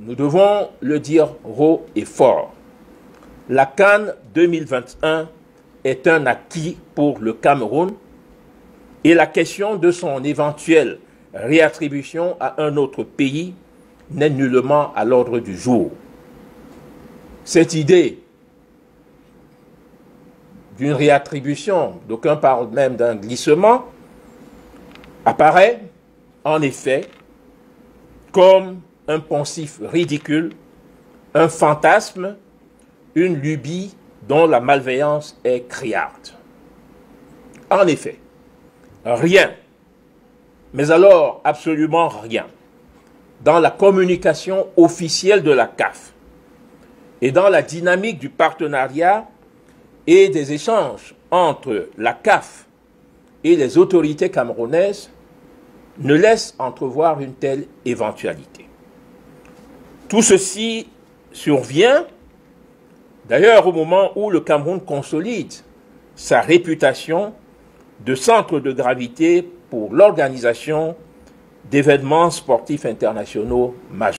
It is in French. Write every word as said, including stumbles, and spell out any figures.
nous devons le dire haut et fort. La CAN deux mille vingt et un est un acquis pour le Cameroun et la question de son éventuelle réattribution à un autre pays n'est nullement à l'ordre du jour. Cette idée d'une réattribution, d'aucuns parlent même d'un glissement, apparaît en effet comme un poncif ridicule, un fantasme, une lubie dont la malveillance est criarde. En effet, rien, mais alors absolument rien, dans la communication officielle de la C A F et dans la dynamique du partenariat et des échanges entre la C A F et les autorités camerounaises ne laisse entrevoir une telle éventualité. Tout ceci survient d'ailleurs au moment où le Cameroun consolide sa réputation de centre de gravité pour l'organisation d'événements sportifs internationaux majeurs.